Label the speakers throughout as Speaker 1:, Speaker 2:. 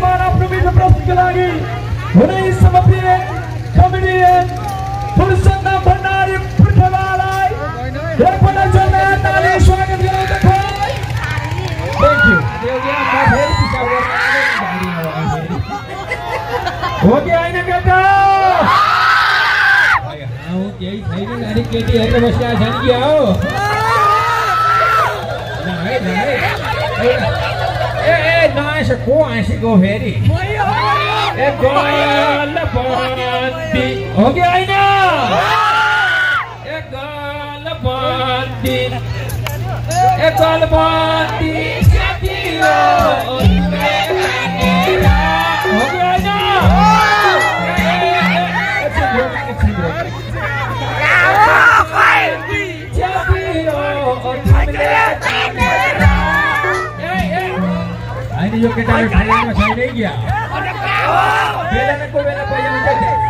Speaker 1: समान आफ्नो मिठो प्रस्तुतिका लागि हुनै समर्पिए कमेडियन फुलसन्ना भण्डारी पृथ्वीलाई एकपल्ट जोरदार ताली स्वागत गराउँदै थ्याङ्क यू हो कि होइन केटा
Speaker 2: केही छैन अनि केटीहरू बसिरहेको छन् कि हो ए नआएछ को हाँसेको फेरि ए गलबन्दी हो कि होइन ए गलबन्दी साथी हो कि होइन यो केटाले फाइनलमा छैन क्या बेलामा को बेला बजाउँछ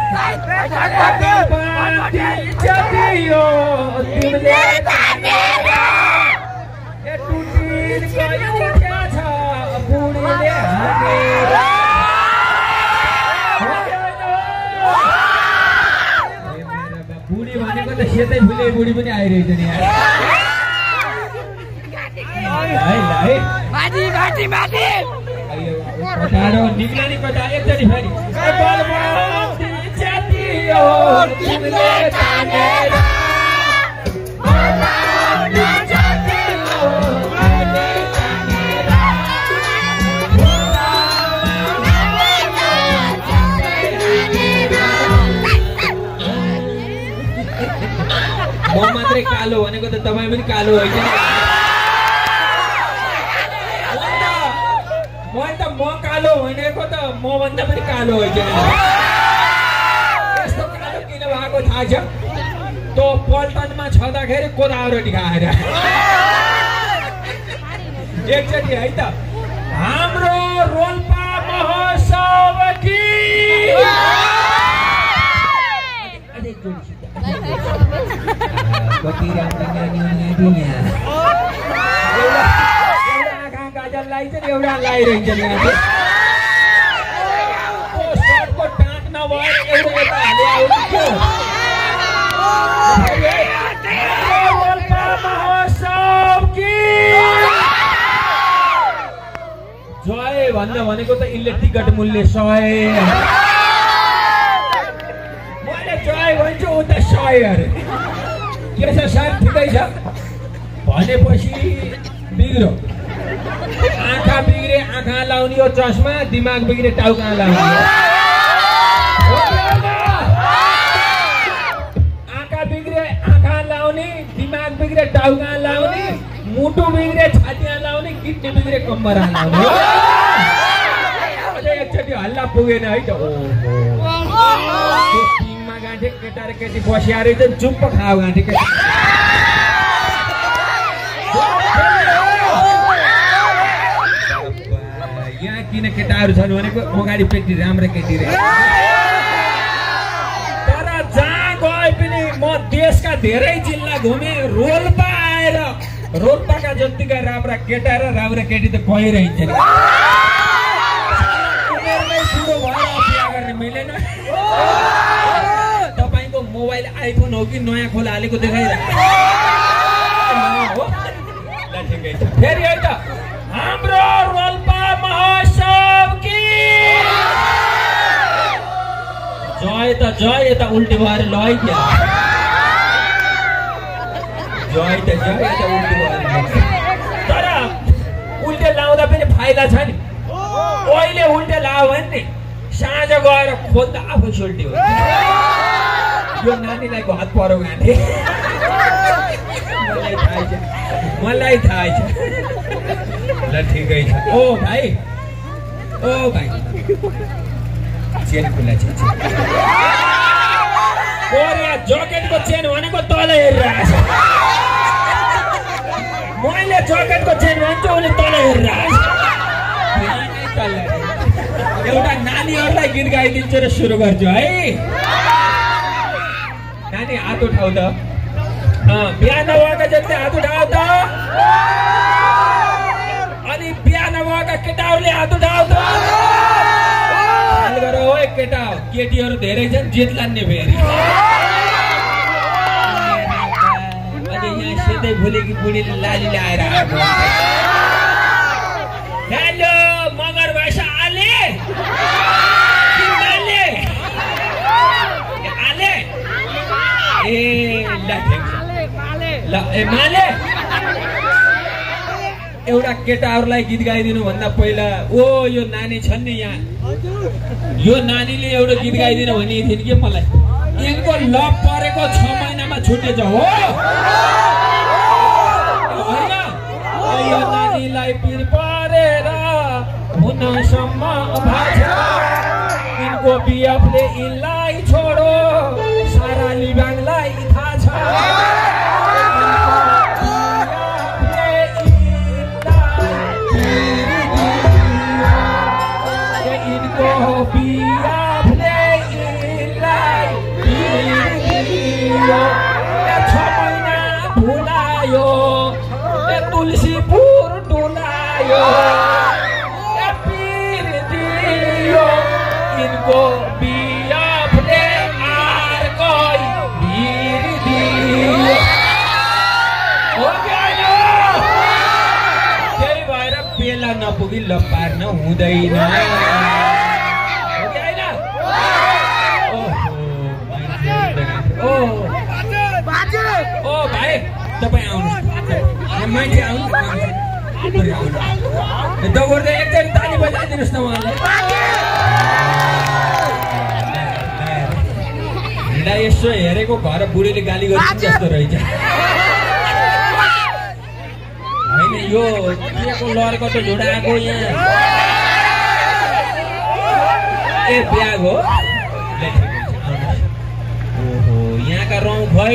Speaker 2: बुढी भनेको त सेतै फुले बुढी पनि आइरहेछ नि निक्ला नि कता एकचोटि फेरि म मात्रै कालो भनेको त तपाईँ पनि कालो होइन म कालो भनेको त म भन्दा पनि कालो होइन यस्तो कालो किन भएको थाहा छ तँ पल्टनमा छँदाखेरि कोदाउ रोटी खाएर एकचोटि है त हाम्रो रोल्पा महोत्सव कि कति राम्रो नानी आँखा गाजरलाई चाहिँ एउटा लगाइरहन्छ सर्टको टाँट नभएर एउटा यता हाले आउँथ्यो जय भन्न भनेको त यसले टिकट मूल्य 100 मैले जय भन्छु उता 100 अरे के छ सर ठिकै छ भनेपछि बिग्रो आँखा बिग्रे आँखा लाउने हो चस्मा दिमाग बिग्रे टाउका लाउने आँखा बिग्रे आँखा लाउने दिमाग बिग्रे टाउका लाउने मुटु बिग्रे छातिया लाउने किडनी बिग्रे कम्बरा लाउने अझै एकचोटि हल्ला पुगेन है त टिममा गाँठे केटा र केटी बसिया रहेछ चुप्प खाऊ गाँठे केटा यहाँ किन केटाहरू छन् भनेको अगाडि पेटी राम्रो केटी रे तर जहाँ गए पनि म देशका धेरै जिल्ला घुमे रोल्पा आएर रोल्पाका जतिका राम्रा केटा र राम्रा केटी त गइरहन्छ नि मिलेन तपाईको मोबाइल आइफोन हो कि नयाँ खोला हालेको देखाइरहेको फेरि है त हाम्रो रोल्पा महोत्सव कि जय त जय यता उल्टी भएर लय क्या जय त उल्टी भएर तर उल्टे लाउँदा पनि फाइदा छ नि अहिले उल्टे लायो भने नि साँझ गएर खोज्दा आफै सोल्टी हो यो नानीलाई हात परो गाँठे मलाई थाहा छ ल ठिकै छ ओ भाइ चेन खुला छ कोरिया ज्याकेटको चेन भनेको तल हेरिरहेको छ मैले ज्याकेटको चेन भन्छ उसले तल हेरिरहेको छ एउटा नानीहरूलाई गीत गाइदिन्छु र सुरु गर्छु है नानी हात उठाउ त बिहा नभएका जति हात उठाउ त अनि बिहा नभएका केटाहरूले हात उठाउ त केटीहरू धेरै छन् जेत लान्ने फेरि अनि यहाँ सेतै भुलेकी बुढीले लाली ल्याएर आएको हेलो मगर भएछ आले आले ए ल ए माले एउटा केटाहरूलाई गीत गाइदिनु भन्दा पहिला ओ यो नानी छन् नि यहाँ यो नानीले एउटा गीत गाइदिनु भने थिएन के मलाई यिनको लभ परेको 6 महिनामा छुटेछ हो होइन यो नानीलाई पिर परेर हुनसम्म भाछ यिनको बिएफले यिनलाई छोडो सारा लिबाङलाई थाहा छ तुलसीपुर डुलायो इनको बियाफले आर्कै भिर दियो हो गयो त्यही भएर बेला नपुगी लपार्न हुँदैन ओ भाइ तपाईँ आउनुहोस् मान्छे आउनु दगोर्दै एकचोटि ताली बजाइदिनुहोस् न उहाँलाई हिँड्दा यसो हेरेको घर बुढीले गाली गर्छ जस्तो रहेछ होइन यो के को लर्कटो झुडाएको यहाँ ए ब्याग हो ओहो यहाँका रौँ खै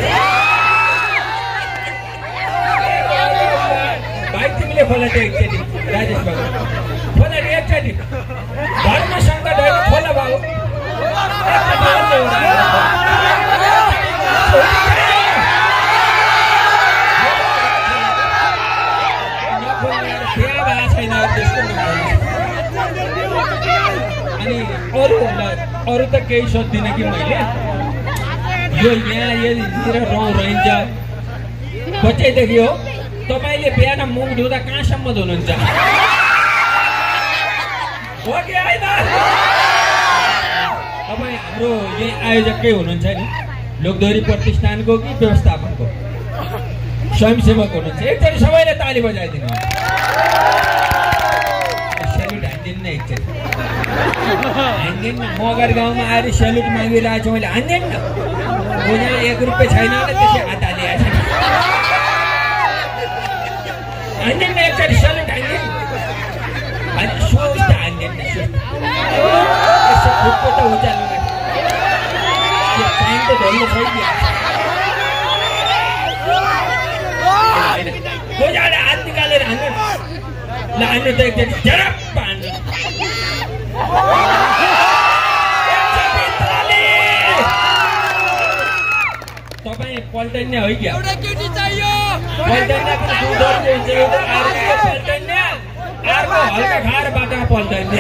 Speaker 2: भाइ तिमीले खोला त्यो एकचोटि राजेश बाबु खोला नि एकचोटि धर्म सङ्कट होइन खोला बाबु अनि अरू त केही सोध्दिनँ कि मैले यो यहाँ यहाँतिर रौँ रहन्छ बच्चैदेखि हो तपाईले बिहान मुख धुँदा कहाँसम्म धुनुहुन्छ हो कि होइन तपाईँ हाम्रो यही आयोजकै हुनुहुन्छ नि लोकदोहोरी प्रतिष्ठानको कि व्यवस्थापनको स्वयंसेवक हुनुहुन्छ एकचोटि सबैले ताली बजाइदिनु सेल्युट हान्दिनु न एकचोटि हान्दिनु न मगर गाउँमा आएर सेल्युट मागिरहेको छु मैले हान्दिनु न यहाँ 1 रुपियाँ छैन भने त्यसै हात हालिहाल्छ हान्दिनु एकचोटि सेल्युट हान्दिनु अनि सोच त हान्दिनु यसो खुट्टो त उचाल्नु यो पानी त धोल्नु छैन गोजाले हात निकालेर हान्नु ल हान्नु त एकचोटि झरप्प हान्नु तपाईँ पल्टन्ने हो क्या पल्टन्ने अर्को हल्का खाएर बाटोमा पल्टन्ने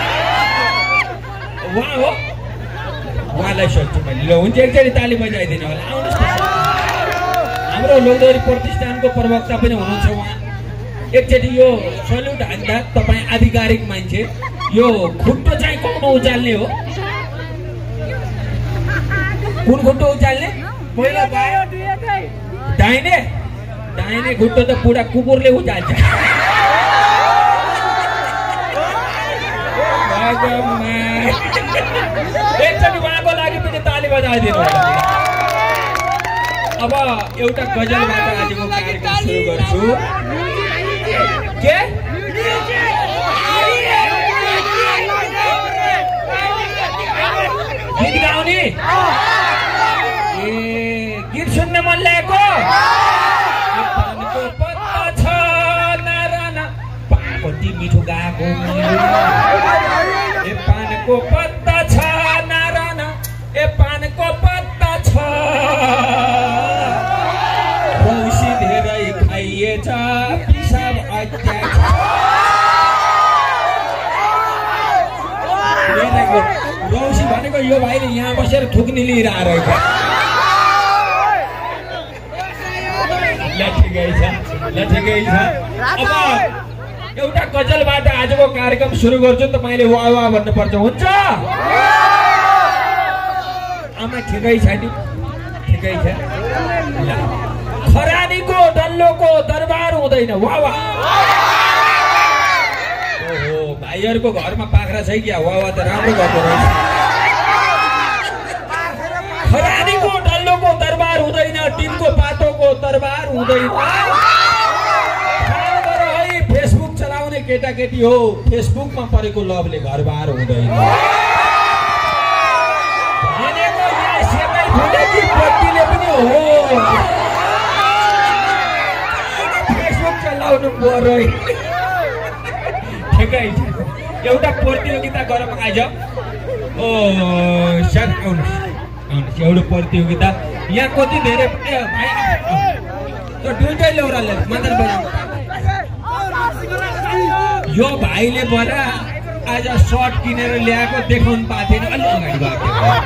Speaker 2: उहाँ हो उहाँलाई सोध्छु मैले ल हुन्छ एकचोटि ताली बजाइदिनु होला आउनुहोस् न हाम्रो लोकदोहोरी प्रतिष्ठानको प्रवक्ता पनि हुनुहुन्छ उहाँ एकचोटि यो सल्युट हान्दा तपाईँ आधिकारिक मान्छे यो खुट्टो चाहिँ कुन उचाल्ने हो कुन खुट्टो उचाल्ने पहिला दाहिने दाहिने खुट्टो त पुरा कुकुरले उचाल्छ एकचोटि उहाँको लागि पनि ताली बजाइदिनु अब एउटा गजलबाट आजको कार्यक्रम सुरु गर्छु के गीत गाउने ए गीत सुन्न मन लागेको पानको पत्ता छ नाराना पापटी मिठो गाएको ए पानको पत्ता छ नाराना ए पानको पत्ता छ रौसी धेरै खाइएछ पिसाब अत्याछ रौसी भने भनेको यो भाइले यहाँ बसेर थुक्ने लिइरहेको रहेछ। ल ठिकै छ, ल ठिकै छ। अब एउटा गजलबाट आजको कार्यक्रम सुरु गर्छु। तपाईले वाह वाह भन्नुपर्छ, हुन्छ? आमा ठिकै छ नि, ठिकै छ। ल खरानीको डल्लोको दरबार हुँदैन, वाह वाह। ओहो भाइहरुको घरमा पाखरा छ क्या? वाह वाह त राम्रो गर्दो रहेछ। खरानीको डल्लोको दरबार हुँदैन, टिमको पातोको दरबार हुँदैन। फेसबुक चलाउने केटाकेटी हो, फेसबुकमा परेको लभले घरबार हुँदैन। भनेको यहाँ सेकै फुलेकी पट्टीले पनि हो, फेसबुक चलाउनु पर्यो। ठिकै छ, एउटा प्रतियोगिता गरौँ आज। ओ सर आउनुहोस्, आउनुहोस्, एउटा प्रतियोगिता। यहाँ कति धेरै दुइटै लौराले मादल बजाउनु। यो भाइले बरा आज सर्ट किनेर ल्याएको देखाउनु पाएको थिएन, अलि अगाडि गएको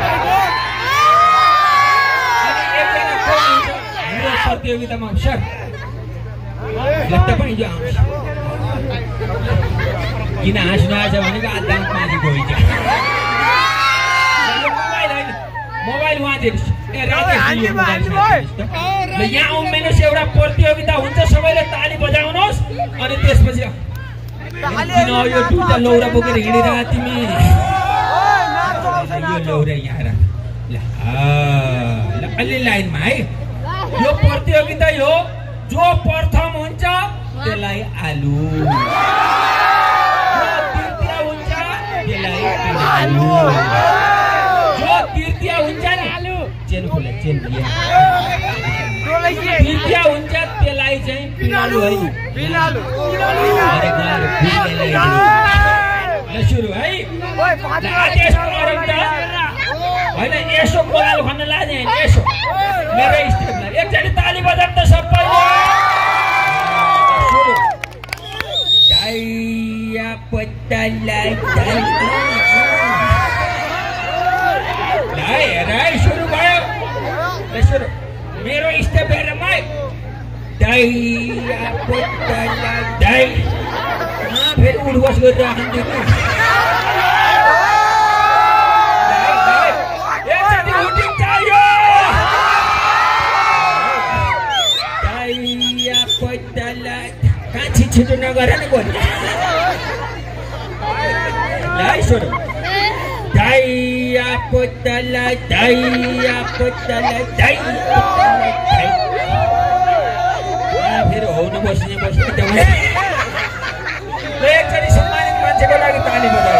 Speaker 2: प्रतियोगितामा सर तपाईँ जो आउँछ। किन हाँस्नु आएछ भनेको आधा माथि गइन्छ। मोबाइल उहाँ दिनुहोस्। यहाँ उम्मेनुहोस्, एउटा प्रतियोगिता हुन्छ, सबैले ताली बजाउनुहोस्। अनि त्यसपछि किन यो दुईटा लौरा बोकेर हिँडिरह तिमी? यो लौरा यहाँ राख। ल अलि लाइनमा है। यो प्रतियोगिता हो, जो प्रथम हुन्छ त्यसलाई आलु, जो तृतीय हुन्छ त्यसलाई आलु, जो तृतीय हुन्छ नि चेन खोले चेन तृतीय हुन्छ त्यसलाई चाहिँ पिनालु है। सुरु है होइन, यसो कोलाल भन्न लाने होइन, यसो मेरो स्टेपलाई एकचोटि ताली बजाउँ त सबैले। दाइया पत्तालाई दाइ सुरु भयो। सुरु मेरो स्टेप हेरेर मै दाइया पत्तालाई दाइ फेरि उठबस गरेर राख्नु। छिटो नगर नि बोल। लाई सुरु दाइया पत्तालाई दाइया पत्तालाई दाइ। फेरि होउनु बस्ने बस्ने एकचोटि सम्मानित मान्छेको लागि ताली बजाऊ।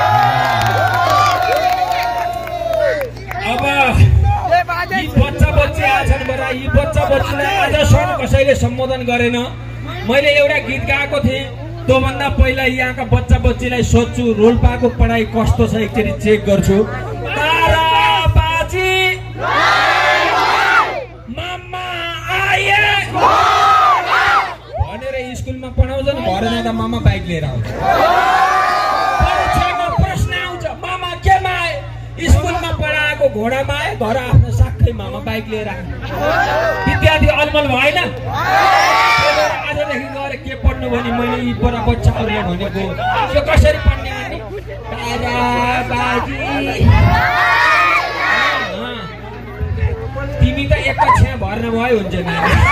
Speaker 2: अब यी बच्चा बच्ची आछन् बरा, यी बच्चा बच्चीलाई आजसम्म कसैले सम्बोधन गरेन। मैले एउटा गीत गाएको थिएँ, त्योभन्दा पहिला यहाँका बच्चा बच्चीलाई सोध्छु रोल्पाको पढाइ कस्तो छ एकचोटि चेक गर्छु। तारा बाजी मामा आए भनेर स्कुलमा पढाउँछन्, घर जाँदा मामा बाइक लिएर आउँछ। परीक्षामा प्रश्न आउँछ मामा केमा आए? स्कुलमा पढाएको घोडामा आए, घर आफ्नो साक्कै मामा बाइक लिएर आए। विद्यार्थी अलमल भएन। आजदेखि गएर के पढ्नु भने मैले यी बडा बच्चाहरूले भनेको यो कसरी पढ्ने भने ताराबाजी। तिमी त एक कक्षा भर्न भयो हुन्छ नि।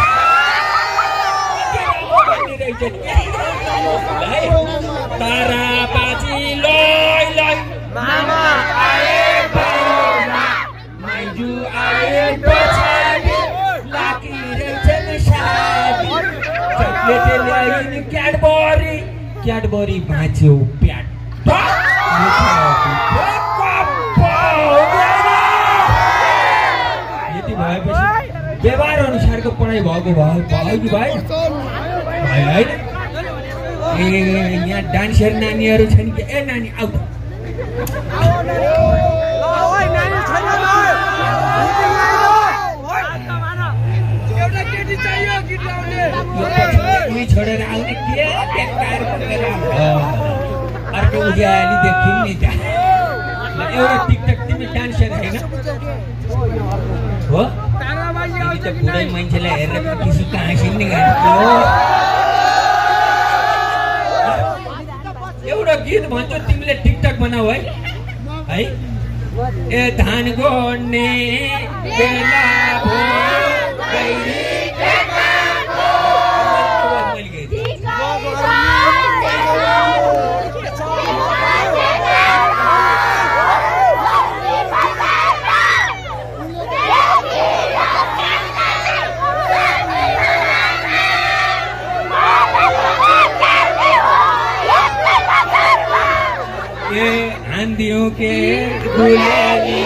Speaker 2: ताराबाजी लय लय मामा आए माइजू आए पछाडि लागिरहेछन् साडी। क्याडबरी क्याडबरी भाँच्यो प्याट। यति भएपछि व्यवहार अनुसारको पढाइ भएको भयो कि भाइ होइन? ए यहाँ डान्सर नानीहरू छन् कि? ए नानी आउ त। छोडेर आउने के अर्को उज्याली देखौँ नि त। एउटा टिकटक तिमी पनि डान्सर होइन हो तिमी त बुढै मान्छेलाई हेरेर किसिमको हाँसिने गाएको एउटा गीत भन्छु तिमीले टिकटक बनाऊ है ए धान गोड्ने बेला आंधियों के गुलाबी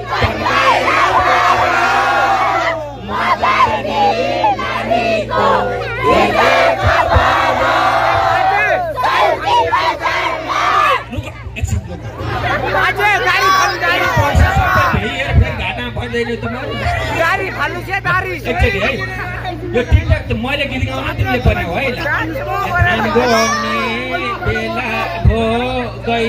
Speaker 3: गाडी फाल्नु छ दारी
Speaker 2: एकचोटि है यो टिकटक त मैले गीत गाउन तिमीले बनाऊ है बेला भो गई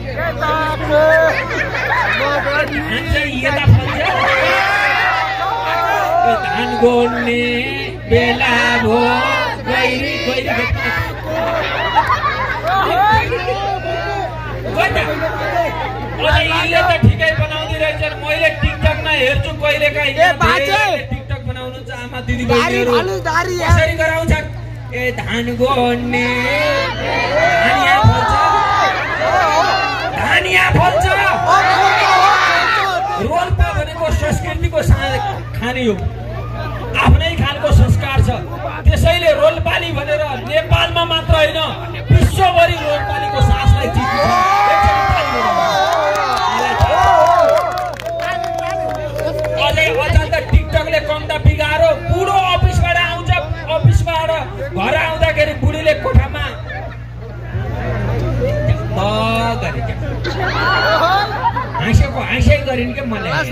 Speaker 2: धान गोड्ने बेला भो गैरी गैरी यसले त ठिकै बनाउँदै रहेछ मैले टिकटकमा हेर्छु कहिलेकाहीँ टिकटक बनाउनु छ आमा दिदी बहिनीहरू कसरी गराउँछन् ए धान गोड्ने धानिया फल्छ रोल्पा भनेको संस्कृतिको खाने हो आफ्नै खालको संस्कार छ त्यसैले रोल्पाली भनेर नेपालमा मात्र होइन विश्वभरि रोल्पालीको सासलाई जित्नु अझै अझ टिकटकले कम त बिगारो बुढो अफिसबाट आउँछ अफिसबाट घर आउँदाखेरि बुढीले कोठामा हाँसै गरिन् के मलाई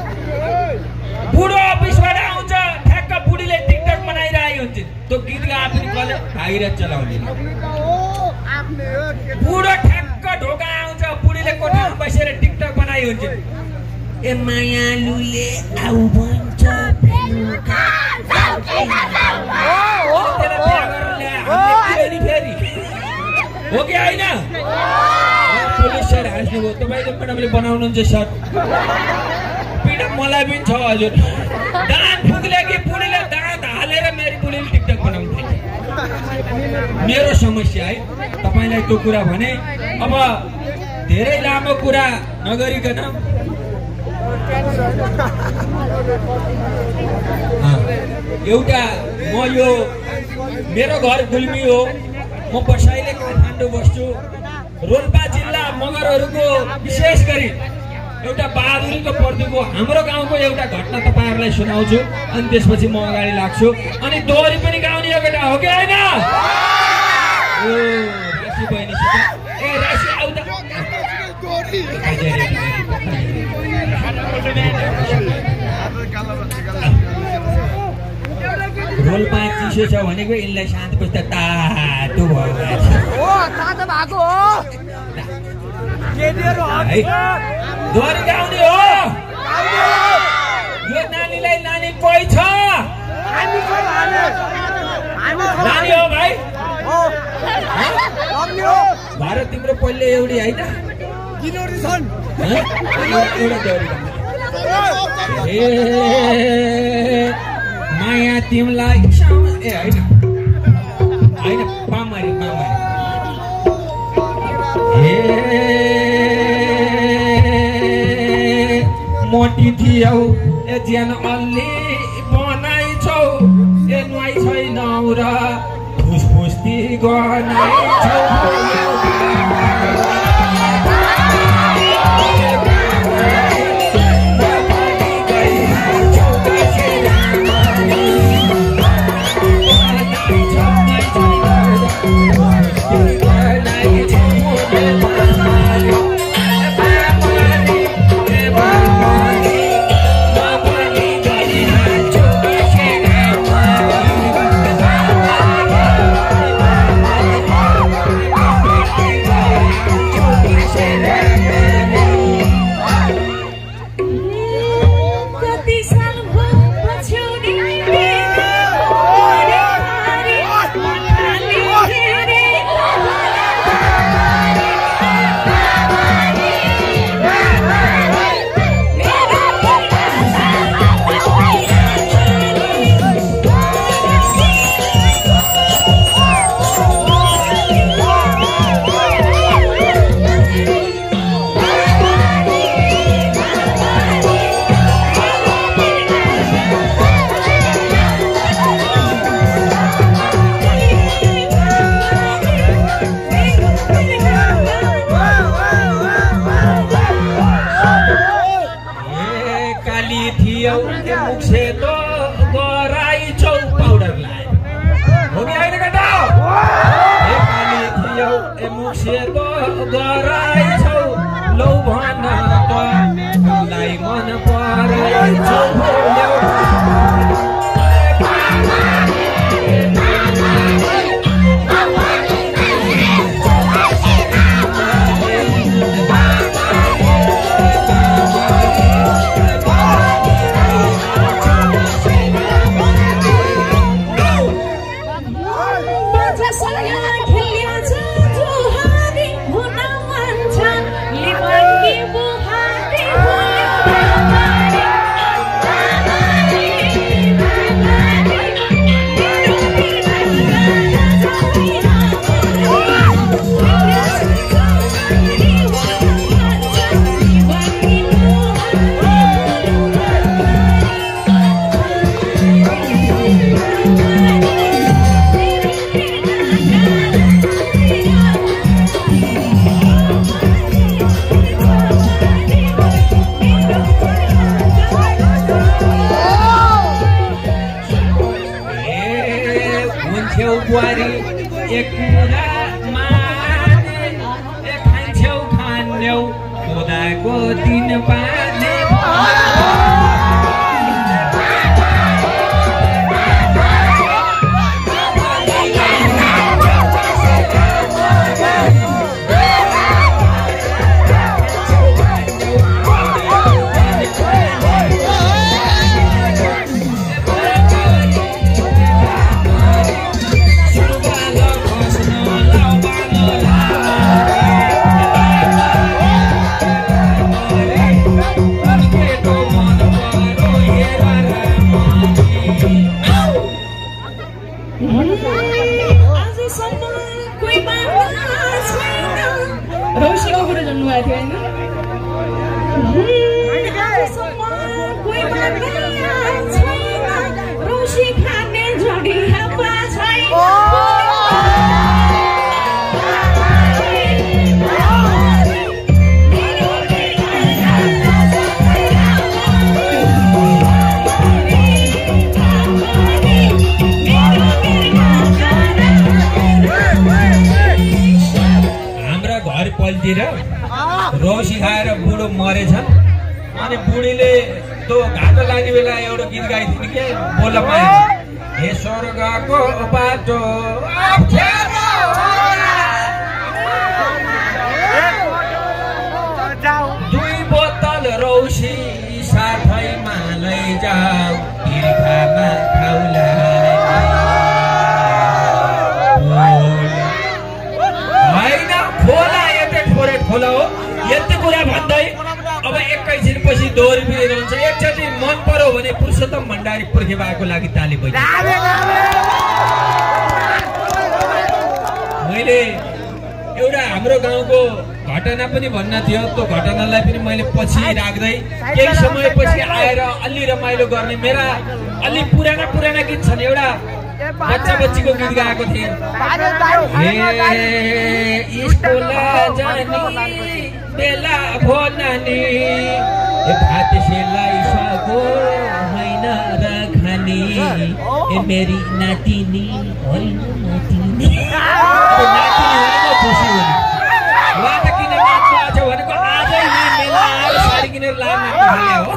Speaker 2: बुढो अफिसबाट आउँछ ठ्याक्क बुढीले टिकटक बनाइरहेको हुन्छ त्यो गीत गाएर कसले भाइरत चलाउने बुढो ठ्याक्क ढोका आउँछ बुढीले कोठामा बसेर टिकटक बनाइ हुन्छ ए मायालुले आउ भन्छ हो कि होइन पुलिस सर हाँस्नुभयो तपाईँको म्याडमले बनाउनुहुन्छ सर पिडा मलाई पनि छ हजुर दाँत फुक्ले कि बुढीले दाँत हालेर मेरो बुढीले टिकटक बनाउनु थाल्छ मेरो समस्या है तपाईँलाई त्यो कुरा भने अब धेरै लामो कुरा नगरिकन एउटा म यो मेरो घर गुल्मी हो म बसाइले काठमाडौँ बस्छु रोल्पा जिल्ला मगरहरूको विशेष गरी एउटा बहादुरीको प्रतीकको हाम्रो गाउँको एउटा घटना तपाईँहरूलाई सुनाउँछु अनि त्यसपछि म अगाडि लाग्छु अनि दोहोरी पनि गाउने यो केटा हो कि होइन ओ राशि बहिनीसित ए राशि आउ त रोल्पा चिसो छ भनेको यिनलाई शान्त पुस्ता तातो भएको दोहोरी गाउने हो यो नानीलाई नानी कोही छ नानी हो भाइ भारत तिम्रो पहिलो एउटी होइन माया तिमीलाई ए होइन होइन पामरी मोटी थियौ ए ज्यान अलि बनाइ छौ ए नुहाइ छैनौ र फुसफुस्ती गनाइ छौ गराइछौ लौ भन तँलाई मन पराइछौ एक माने खान्छौ खान्यौ खुदाको दिन पाने
Speaker 4: रौशीको कुरा जन्नुभएको थियो होइन रौशी खाने जोडी
Speaker 2: पल्टिएर रौसी खाएर बुढो मरेछ अनि बुढीले त्यो घाटो लाग्ने बेला एउटा गीत गाइदिनु के बोल्न पाएन हे स्वर्गको बाटो दुई बोतल रौसी साथैमा लैजाऊ तिर्खामा खाउला खोला हो यति कुरा भन्दै अब 21 पछि दोहोरी फेरि हुन्छ एकचोटि मन पर्यो भने पुरुषोत्तम भण्डारी पुर्खेबाको लागि ताली बजाउँ मैले एउटा हाम्रो गाउँको घटना पनि भन्न थियो त्यो घटनालाई पनि मैले पछि राख्दै केही समयपछि आएर अलि रमाइलो गर्ने मेरा अलि पुराना गीत छन् एउटा बच्चा बच्चीको गीत गाएको थिएँ बेला भो नानी भात सेलाई सको होइन र खाने मेरी नातिनी होइन नातिनी खुसी हुने उहाँ त किन नाच्नु आएको भनेको आजै मेला आएर साडी किनेर लानु हो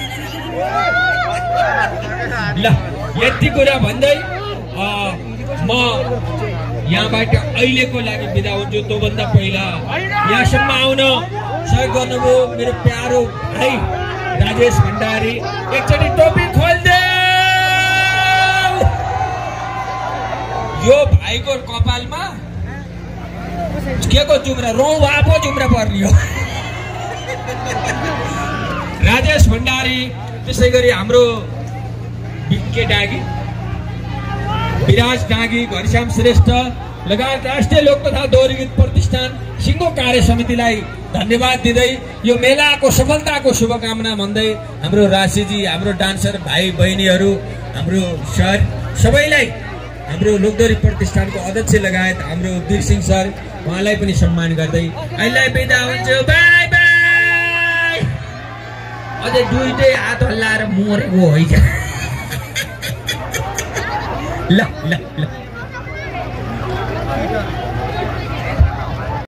Speaker 2: ल यति कुरा भन्दै म यहाँबाट अहिलेको लागि बिदा हुन्छु त्योभन्दा पहिला यहाँसम्म आउन सहयोग गर्नुभयो मेरो प्यारो भाइ राजेश भण्डारी एकचोटि टोपी खोल्दे यो भाइको कपालमा के को जुम्रा रौँ बापो जुम्रा पर्ने हो राजेश भण्डारी त्यसै गरी हाम्रो बिके डागी विराज डागी घनश्याम श्रेष्ठ लगायत राष्ट्रिय लोक तथा दोहोरी गीत प्रतिष्ठान सिङ्गो कार्य समितिलाई धन्यवाद दिँदै यो मेलाको सफलताको शुभकामना भन्दै हाम्रो राशिजी हाम्रो डान्सर भाइ बहिनीहरू हाम्रो सर सबैलाई हाम्रो लोकदोहोरी प्रतिष्ठानको अध्यक्ष लगायत हाम्रो वीर सिंह सर उहाँलाई पनि सम्मान गर्दै अहिले बिदा हुन्छु बाई बाई अझै दुईटै हात हल्लाएर मरेको होइन ल ल ल